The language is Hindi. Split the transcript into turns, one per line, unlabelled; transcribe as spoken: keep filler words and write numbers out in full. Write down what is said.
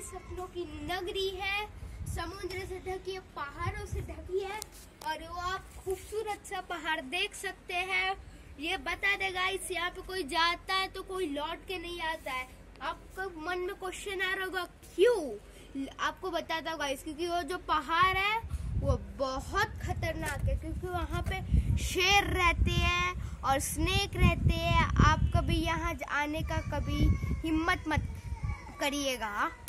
ये सपनों की नगरी है, समुद्र से ढकी है, पहाड़ों से ढकी है और वो आप खूबसूरत सा पहाड़ देख सकते हैं। ये बता दे गाइस, यहाँ पे कोई जाता है तो कोई लौट के नहीं आता है। आपको मन में क्वेश्चन आ रहा होगा क्यों? आपको बताता हूँ गाइस, क्योंकि वो जो पहाड़ है वो बहुत खतरनाक है, क्योंकि वहाँ पे शेर रहते हैं और स्नेक रहते हैं। आप कभी यहाँ आने का कभी हिम्मत मत करिएगा।